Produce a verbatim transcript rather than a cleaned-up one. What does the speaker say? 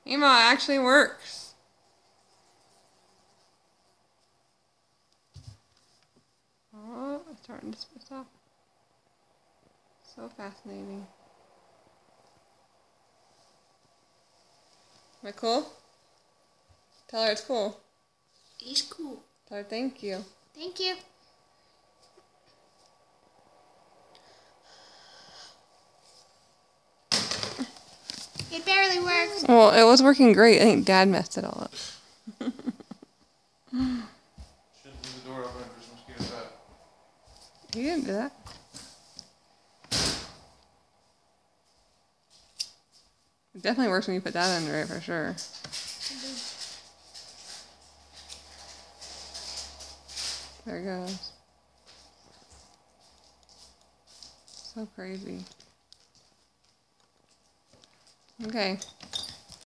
Ema, it actually works. Oh, it's starting to spit off. So fascinating. Am I cool? Tell her it's cool. It's cool. Tell her thank you. Thank you. It barely works. Well, it was working great. I think Dad messed it all up. Shouldn't leave the door open for mosquitoes out. He didn't do that. It definitely works when you put that under it for sure. There it goes. So crazy. Okay.